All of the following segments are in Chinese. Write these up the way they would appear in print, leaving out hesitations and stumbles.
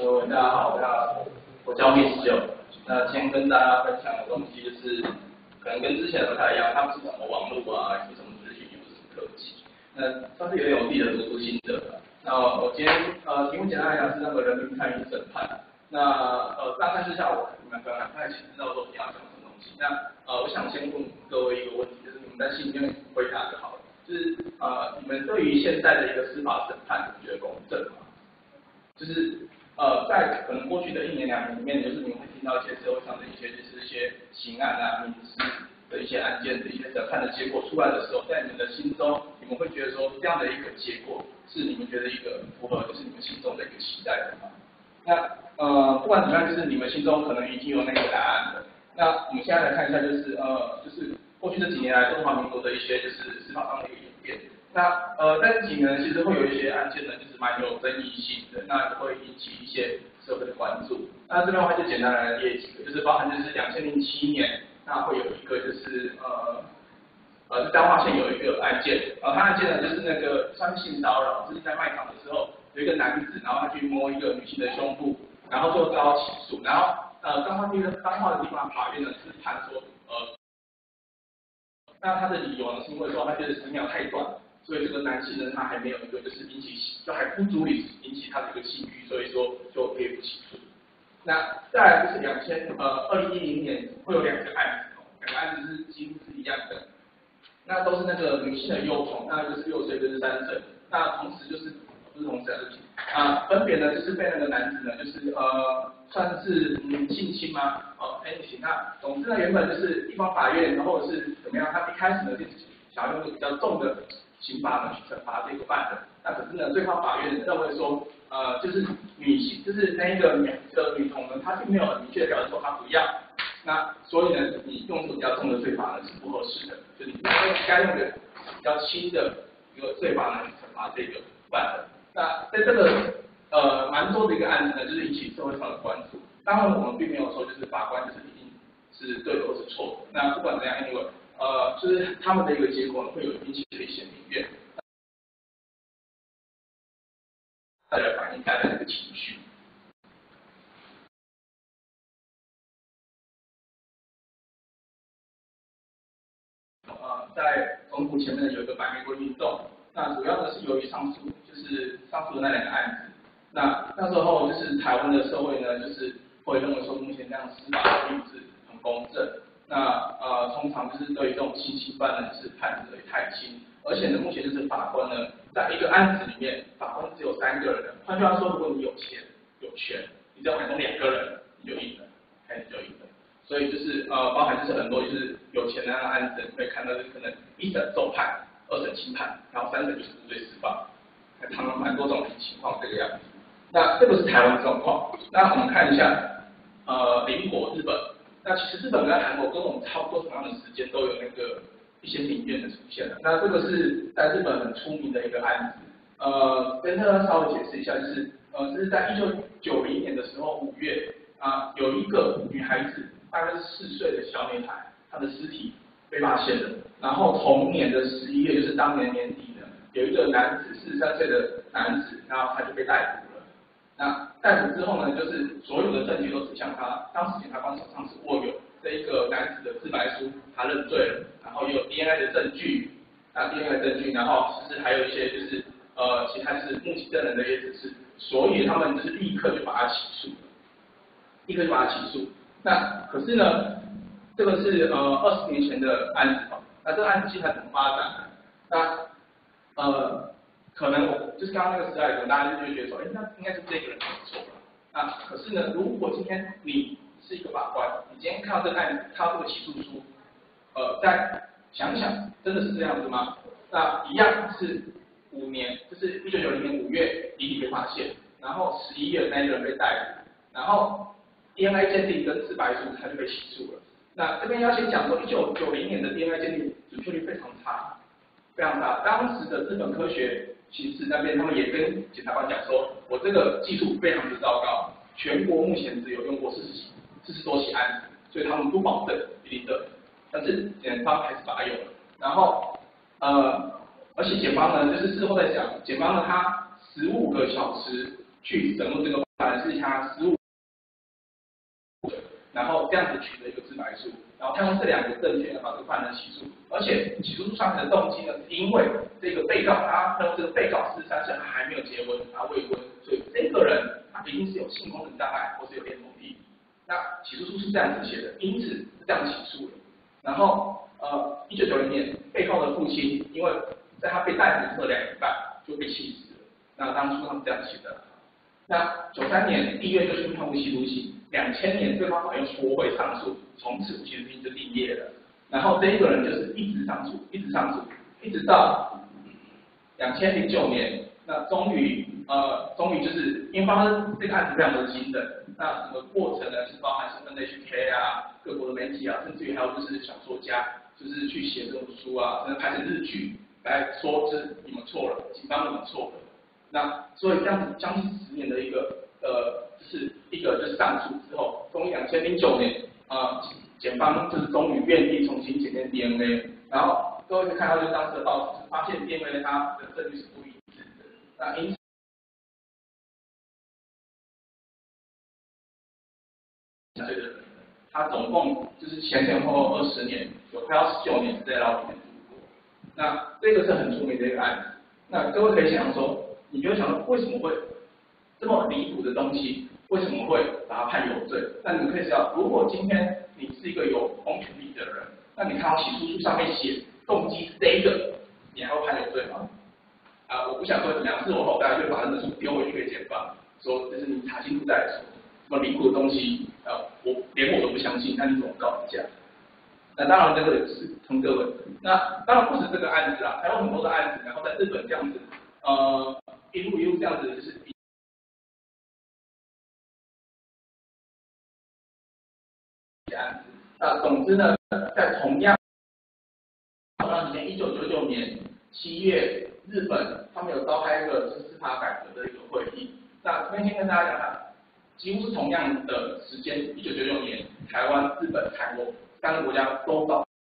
各位大家好，我叫灭19。那今天跟大家分享的东西就是可能跟之前的不太一样，它不是什么网络啊，也不是什么资讯，也不是什么科技。那算是有点我自己的读书心得吧。那我今天题目简单来讲是那个人民参与审判。那大概是下午你们可能不太清知道说你要讲什么东西。那我想先问各位一个问题，就是你们在心里面回答就好了。就是你们对于现在的一个司法审判，你觉得公正吗？就是在可能过去的1年2年里面，就是你们会听到一些社会上的一些就是一些刑案啊、民事的一些案件的一些审判的结果出来的时候，在你们的心中，你们会觉得说这样的一个结果是你们觉得一个符合就是你们心中的一个期待的吗？那不管怎么样，就是你们心中可能已经有那个答案了。那我们现在来看一下，就是过去这几年来中华民国的一些就是司法上的一个演变。那在这几年其实会有一些案件呢，就是蛮有争议性的，那会引起一些社会的关注。那这边的话就简单来列几个，就是包含就是2007年，那会有一个就是彰化县有一个案件，他案件呢就是那个算是性骚扰，就是在卖场的时候有一个男子，然后他去摸一个女性的胸部，然后就遭到起诉，然后彰化的地方法院呢是判说那他的理由呢是因为说他觉得10秒太短。所以这个男性呢，他还没有一个就是引起，就还不足以引起他的一个性欲，所以说就可以不起诉。那再来就是2010年会有2个案子，2个案子是几乎是一样的，那都是那个女性的幼童，那就是6岁就是3岁，那同时就是不是同时分别呢就是被那个男子呢就是算是性侵吗？性侵。那总之呢原本就是地方法院，然后是怎么样？他一开始呢就想要用一个比较重的刑罚呢去惩罚这个犯人，那可是呢，最高法院认为说，就是女性，就是那一个女童呢，她并没有很明确的表示说她不要，那所以呢，你用这个比较重的罪罚呢是不合适的，就你该用的比较轻的一个罪罚呢去惩罚这个犯人。那在这个蛮多的一个案子呢，就是引起社会上的关注。当然，我们并没有说就是法官就是一定是对的或是错的，那不管怎样 ，anyway。就是他们的一个结果会有引起的一些民怨，大家反映大家的一个情绪。在总统前面有一个百玫瑰运动，那主要呢是由于上述的那2个案子，那时候就是台湾的社会呢，就是会认为说目前这样司法并不是很公正。那通常就是对于这种性侵犯呢是判的太轻，而且呢目前就是法官呢在一个案子里面，法官只有3个人，换句话说，如果你有钱有权，你只要买动2个人，你就赢了，你就赢了。所以就是包含就是很多就是有钱的那个案子，你会看到就是可能1审重判，2审轻判，然后3审就是无罪释放，他们蛮多种情况这个样子。那这个是台湾状况。那我们看一下邻国日本。那其实日本跟韩国跟我们差不多同样的时间都有那个一些民怨的出现了。那这个是在日本很出名的一个案子，跟大家稍微解释一下，就是这是在1990年的时候5月有一个女孩子，大概是4岁的小女孩，她的尸体被发现了。然后同年的11月，就是当年年底呢，有一个男子43岁的男子，然后他就被逮捕了。那逮捕之后呢，就是所有的证据都指向他。当时检察官手上是握有这一个男子的自白书，他认罪了，然后也有 DNA 的证据，然后其实还有一些就是其他就是目击证人的一些指示，所以他们就是立刻就把他起诉。那可是呢，这个是20年前的案子那这个案子现在怎么发展呢？那可能就是刚刚那个时代，可能大家就会觉得说，那应该是这个人没错了。那可是呢，如果今天你是一个法官，你今天看到这个案子，看到这个起诉书，再想想，真的是这样子吗？那一样是5年，就是1990年5月遗体被发现，然后11月那个人被逮捕，然后 DNA 鉴定跟自白书他就被起诉了。那这边要先讲说，1990年的 DNA 鉴定准确率非常差。当时的日本科学刑事那边，他们也跟检察官讲说，我这个技术非常的糟糕，全国目前只有用过40多起案子，所以他们不保证一定对。但是检方还是把它用了。然后而且检方呢，就是事后在讲，检方呢他15个小时去审问这个犯人，是他然后这样子取得一个自白书，然后他用这2个证据呢把这个犯人起诉，而且起诉书上面的动机呢是因为这个被告他这个被告事实上是还没有结婚，他未婚，所以这个人他一定是有性功能障碍或是有恋童癖。那起诉书是这样子写的，因此是这样起诉的。然后1990年，被告的父亲因为在他被逮捕之后2年半就被气死了。那当初他们这样写的。那93年1月就宣判无期徒刑，2000年最高法院驳回上诉，从此无期徒刑就定谳了。然后这一个人就是一直上诉，一直上诉，一直到2009年，那终于就是因为发生这个案子非常的惊人，那整个过程呢是包含是 NHK 啊、各国的媒体啊，甚至于还有就是小说家，就是去写这种书啊，甚至拍成日剧来说是你们错了，警方你们错了。那所以这样子将近10年的一个就是上诉之后，终于2009年检方就是终于愿意重新检验 DNA， 然后各位可以看到就当时的报纸发现 DNA 它的证据是不一致的，那因此这个人他总共就是前后20年，有快要19年是在牢里面度过，那这个是很出名的一个案子，那各位可以想象说。你就会想到为什么会这么离谱的东西，为什么会把他判有罪？那你们可以知道，如果今天你是一个有公权力的人，那你看到起诉书上面写动机是这个，你还会判有罪吗？我不想说怎么样，事后大家就把那本书丢回去给检方，说这是你查清楚再说，什么离谱的东西，连我都不相信，那你怎么告人家？那当然这个是从各位，那当然不止这个案子啦，还有很多的案子，然后在日本这样子，一路这样子就是案子。那总之呢，在同样1999年7月，日本他们有召开一个就是司法改革的一个会议。那这边先跟大家讲看，几乎是同样的时间，1999年，台湾、日本、韩国3个国家都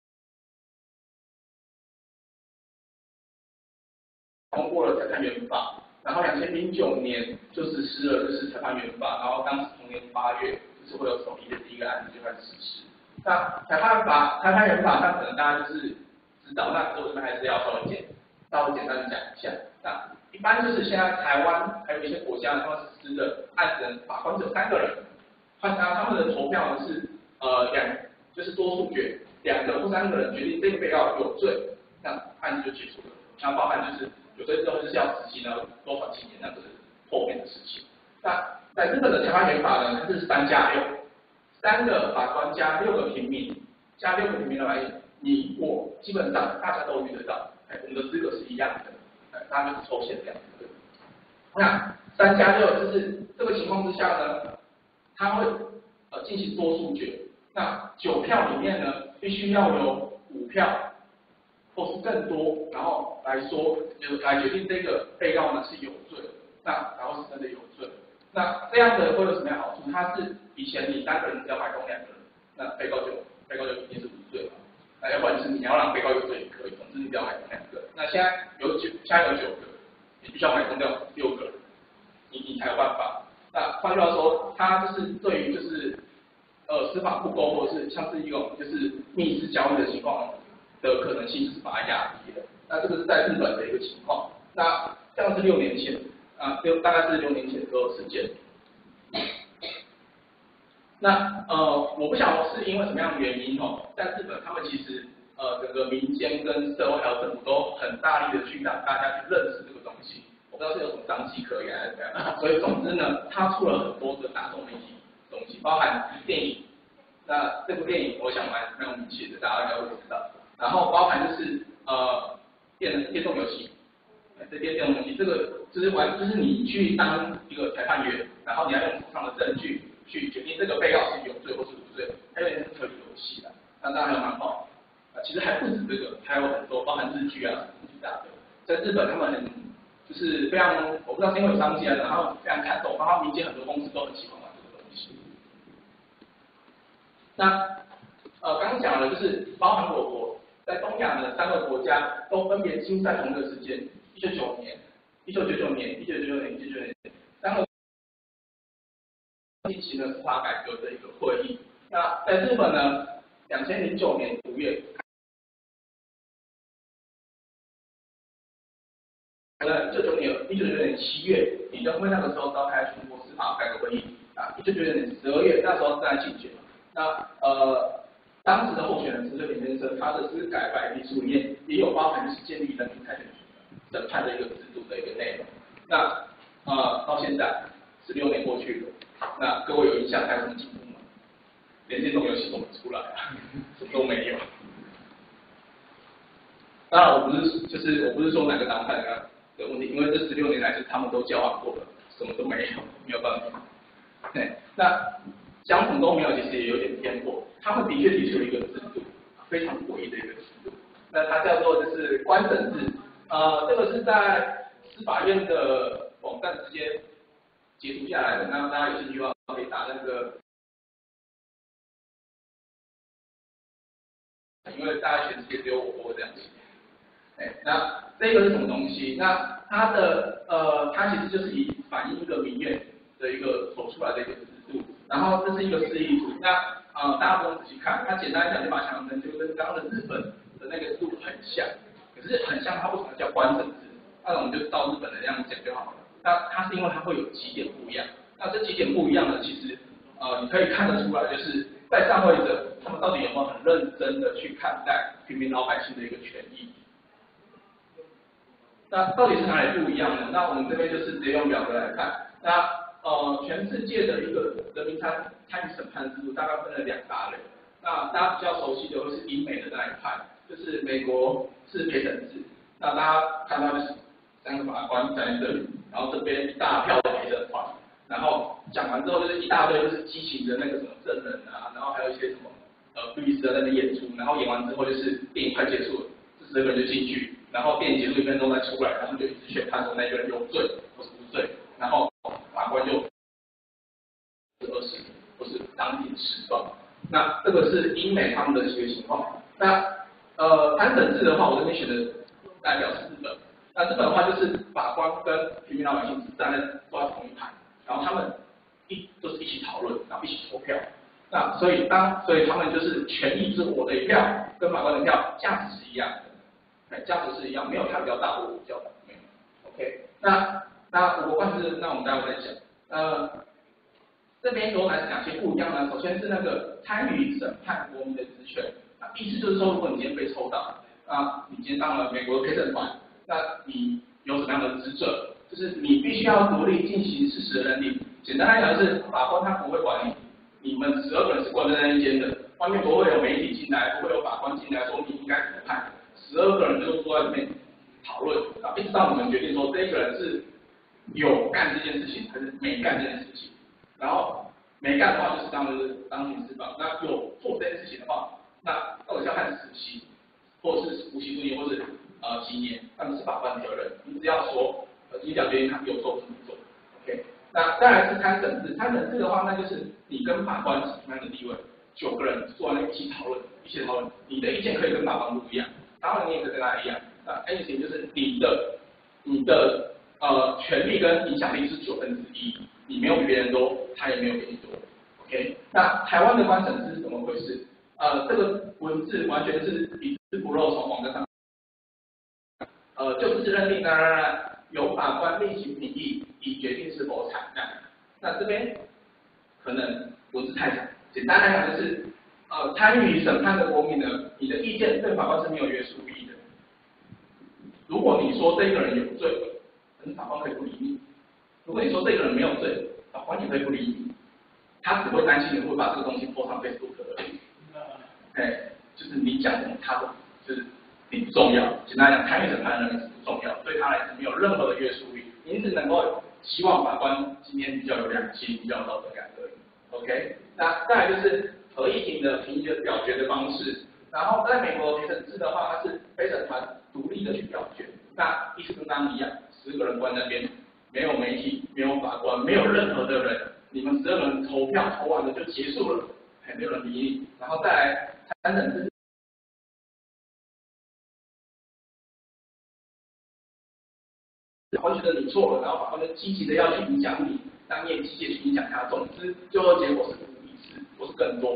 通过了裁判员法。然后2009年就实施了就是裁判员法，然后当时同年8月就是会有首例的第一个案子就开始实施。那裁判员法，那可能大家就是知道，那我这边还是要稍微简单的讲一下。那一般就是现在台湾还有一些国家他们实施的案子法官只有3个人，他们的投票呢是就是多数决，2个或3个人决定这个被告有罪，那案子就结束了。那包含就是有罪之后就是要执行了多少几年，那个是后面的事情。那在日本的裁判员法呢，它是3+6，3个法官加6个平民，加6个平民的来，你我基本上大家都遇得到，我们的资格是一样的，大家就是抽签这样子。那3+6就是这个情况之下呢，他会进行多数决，那9票里面呢，必须要有5票。或是更多，然后来说，就是来决定这个被告呢是有罪，那然后是真的有罪。那这样的会有什么样好处？它是以前你3个人只要买通2个人，那被告就一定是无罪嘛。那要不然就是你要让被告有罪也可以，总之你不要买通2个。那现在有9个，你必须要买通掉6个人，你才有办法。那换句话说，它就是对于就是司法不公或者是像是一种就是密室交易的情况。的可能性就是把它压低了，那这个是在日本的一个情况。那这样是6年前大概是6年前左右的时间。那我不晓得是因为什么样的原因在日本他们其实整个民间跟社会还有政府都很大力的去让大家去认识这个东西，我不知道是有什么商机可言还是怎样。所以总之呢，他出了很多的大众媒体东西，包含电影。那这部电影我想蛮有名气的，大家应该会知道。然后包含就是电动游戏，这电动游戏这个就是你去当一个裁判员，然后你要用手上的证据去决定这个被告是有罪或是无罪，还有点是推理游戏的。那当然还有蛮好，其实还不止这个，还有很多包含日剧啊什么大的，在日本他们就是非常，我不知道是因为有商机啊，然后非常看重，然后民间很多公司都很喜欢玩这个东西。那刚刚讲的就是包含我国。在东亚的3个国家都分别几乎在同一个时间，1999年、1999年、3个进行了司法改革的一个会议。 那在日本呢，2009年5月。1999年7月，李登辉那个时候召开全国司法改革会议啊，1999年12月，那时候正在竞选。那当时的候选人陈水扁先生，他的司改白皮书里面也有包含就是建立人民财产权审判的一个制度的一个内容。那到现在16年过去了，那各位有印象还有什么进步吗？连这种游戏都没出来啊，什么都没有。当然我不是说哪个党派的问题，因为这16年来是他们都交换过了，什么都没有，没有办法。对，那讲什么都没有，其实也有点偏颇。他们的确提出了一个制度，非常诡异的一个制度。那它叫做就是官审制，这个是在司法院的网站直接截图下来的。那大家有兴趣的话，可以打那个，因为大家全世界只有我播这样子。那这个是什么东西？那它其实就是反映一个民怨的一个走出来的一个制度。然后这是一个示意图，那大家不用仔细看，它简单讲就把它想象成就跟刚刚的日本的那个制度很像，可是很像，它为什么叫官审制？那我们就照日本的这样讲就好了。那它是因为它会有几点不一样，那这几点不一样呢，其实你可以看得出来，就是在上位者他们到底有没有很认真的去看待平民老百姓的一个权益。那到底是哪里不一样呢？那我们这边就是直接用表格来看。那全世界的一个人民参与审判制度大概分了2大类。那大家比较熟悉的会是英美的那一派，就是美国是陪审制。那大家看到就是3个法官站在这里，然后这边一大票的陪审团，然后讲完之后就是一大堆就是激情的那个什么证人啊，然后还有一些什么律师在那边演出，然后演完之后就是电影快结束了，这10个人就进去。然后电影结束1分钟再出来，他们就一直宣判说那个人有罪或是无罪，然后法官就20或是当庭释放。那这个是英美他们的一个情况。那参审制的话，我这边选的代表是日本。那日本的话就是法官跟平民老百姓站在坐在同一排，然后他们都是一起讨论，然后一起投票。那所以他们就是权益是我的一票跟法官的一票价值是一样的。价值是一样，没有他比较大，我比较大，没有。OK， 那我官司，那我们待会再讲。这边有哪些不一样呢？首先是那个参与审判国民的职权，意思就是说，如果你今天被抽到，你今天当了美国的陪审团，那你有什么样的职责？就是你必须要独立进行事实的认定。简单来讲是，法官他不会管你们12个人是关在那一间的，外面不会有媒体进来，不会有法官进来说你应该怎么判。12个人就坐在里面讨论，一直到你们决定说这个人是有干这件事情还是没干这件事情。然后没干的话就是当庭释放，那有做这件事情的话，那到底要判死刑，或者是无期徒刑，或者几年，那你是法官责任，你只要说依条决定他有做或没做 ，OK。那再来是参审制，参审制的话，那就是你跟法官是同样的地位，9个人坐在那一起讨论，你的意见可以跟法官不一样。当然你也可以跟他一样，anything 就是你的权利跟影响力是1/9，你没有比别人多，他也没有比你多 ，OK。那台湾的官审制是怎么回事？这个文字完全是一字不漏从网站上，就事实认定，由法官另行评议，以决定是否采纳。那这边可能文字太长，简单来讲就是。参与审判的国民呢，你的意见对法官是没有约束力的。如果你说这个人有罪，法官可以不理你；如果你说这个人没有罪，法官也可以不理你。他只会担心你会把这个东西泼上 Facebook 而已。就是你讲什么，他都就是你不重要。简单讲，参与审判的人是不重要，对他来说没有任何的约束力。你只能够希望法官今天比较有良心，比较有道德感而已。OK， 那再来就是。合议庭的评议的表决的方式，然后在美国陪审制的话，它是陪审团独立的去表决，那意思跟刚刚一样，10个人关那边，没有媒体，没有法官，没有任何的人，你们12个人投票投完了就结束了，没有人理你，然后再来参审制。法官觉得你错了，然后法官就积极的要去影响你，那你也积极的去影响他，总之最后结果是无一致，或是更多。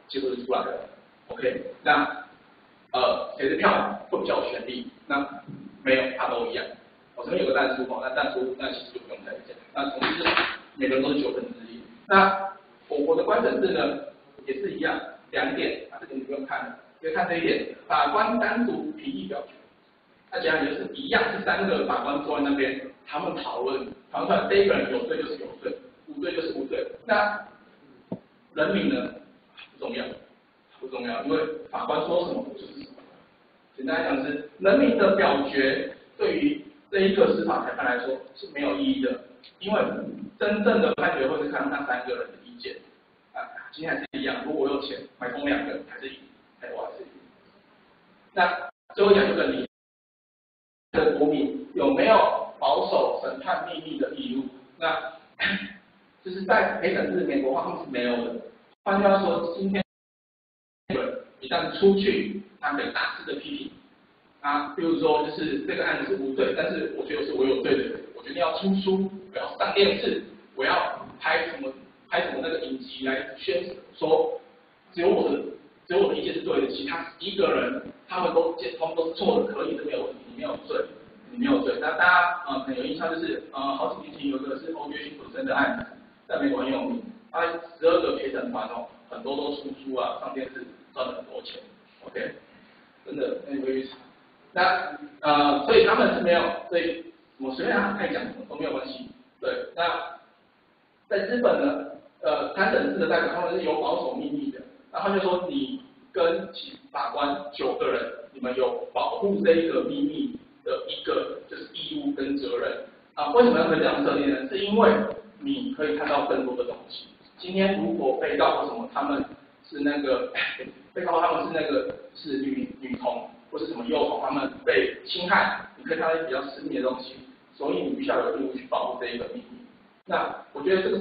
结果就出来了。OK， 那谁的票会比较有权利？那没有，它都一样。我这边有个但书那但书那其实就不用再讲。那总之每个人都是1/9。那我的观审制呢也是一样，2点，这个你不用看了，就看这一点，法官单独评议表决。那简单就是一样是3个法官坐在那边，他们讨论出来这一个人有罪就是有罪，无罪就是无罪。那人民呢不重要，因为法官说什么就是什么。简单来讲是人民的表决对于这一个司法裁判来说是没有意义的，因为真正的判决会是看那3个人的意见。今天还是一样，如果我有钱买通2个还是赢，我还是赢。那最后讲这个你的国民有没有保守审判秘密的义务？那就是在陪审制美国他们是没有的。换句话说，今天一旦出去，他被大肆的批评。比如说就是这个案子是无罪，但是我觉得是我有罪的人，我决定要出书，我要上电视，我要拍什么那个影集来宣说只有我的意见是对的，其他11个人他们都是错的，可以，这没有问题，你没有罪。那大家可能有印象就是好几年前有一个是欧约辛普森的案子，在美国很有名，他12个陪审团很多都出书上电视赚了很多钱 ，OK， 真的那你会去查。那所以他们是没有，所以我随便他爱讲什么都没有关系。对，那在日本呢，参审制的代表他们是有保守秘密的，然后他就说你跟法官9个人，你们有保护这一个秘密的一个就是义务跟责任。为什么要这样设定呢？是因为你可以看到更多的东西。今天如果被告或什么他们是那个被告他们是那个是女童或是什么幼童，他们被侵害，你可以看到一些比较私密的东西，所以你必须要有义务去保护这一个秘密。那我觉得这个。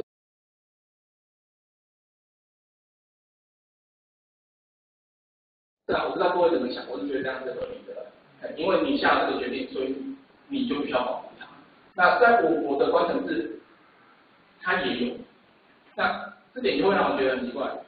我不知道各位怎么想，我是觉得这样是合理的，因为你下了这个决定，所以你就必须要保护它。那在我的观审制，它也有，那这点就会让我觉得很奇怪。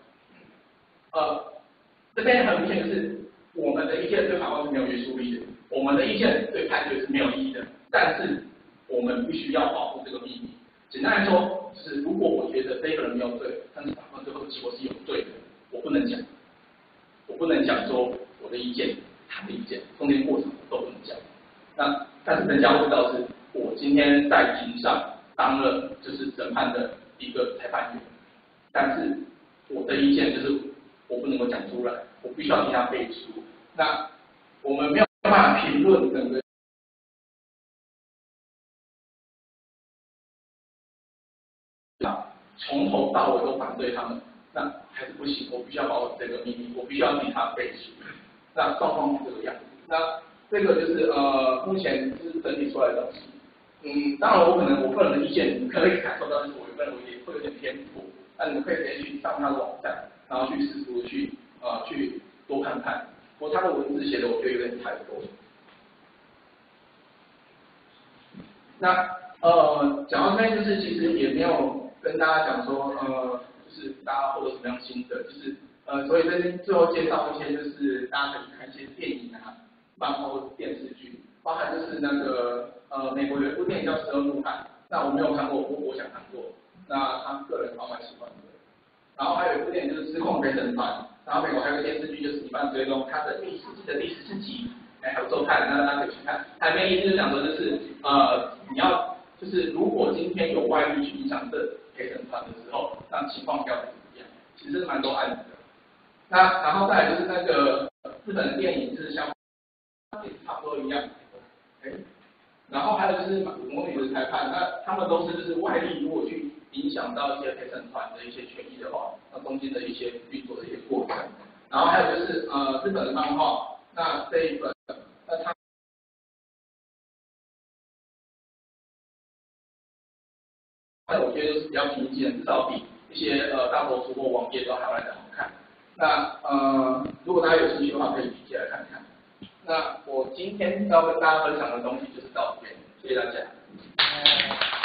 这边很明显就是我们的意见对法官是没有约束力的，我们的意见对判决是没有意义的，但是我们必须要保护这个秘密。简单来说，就是如果我觉得这个人没有罪，但是法官最后的结果是有罪的，我不能讲说我的意见，他的意见，中间过程都不能讲。那但是人家会知道是我今天在庭上当了就是审判的一个裁判员，但是我的意见就是我不能够讲出来，我必须要替他背书。那我们没有办法评论整个从头到尾都反对他们，那还是不行，我必须要保守这个秘密，我必须要替他背书。那状况是这个样子。那这个就是目前就是整理出来的东西。当然我个人的意见，你可以感受到就是我个人会有点偏颇，那你们可以直接去上他的网站，然后去试图去多看看。不过他的文字写的我觉得有点太多。那讲到这边就是其实也没有跟大家讲说就是大家获得什么样心得，就是所以这边最后介绍一些就是大家可以看一些电影漫画或电视剧，包含就是那个美国有一部电影叫《12怒汉》，那我没有看过，我想看过，那他个人蛮喜欢的。然后还有一部电影就是《失控陪审团》，然后美国还有个电视剧就是《疑犯追踪》，它的第4季的第14集，还有周看，那大家可以去看。它里面意思就讲说就是你要就是如果今天有外力去影响这陪审团的时候，那情况要怎么样？其实蛮多案子的。那然后再来就是那个日本的电影，就是像也是差不多一样。然后还有就是模拟的裁判，那他们都是就是外力如果去影响到一些陪审团的一些权益的话，那中间的一些运作的一些过程。然后还有就是日本的漫画，那这一本它我觉得就是比较平易近人，至少比一些大头书或网页都还来的好看。那如果大家有兴趣的话，可以直接来看看。那我今天要跟大家分享的东西就是到这边，谢谢大家。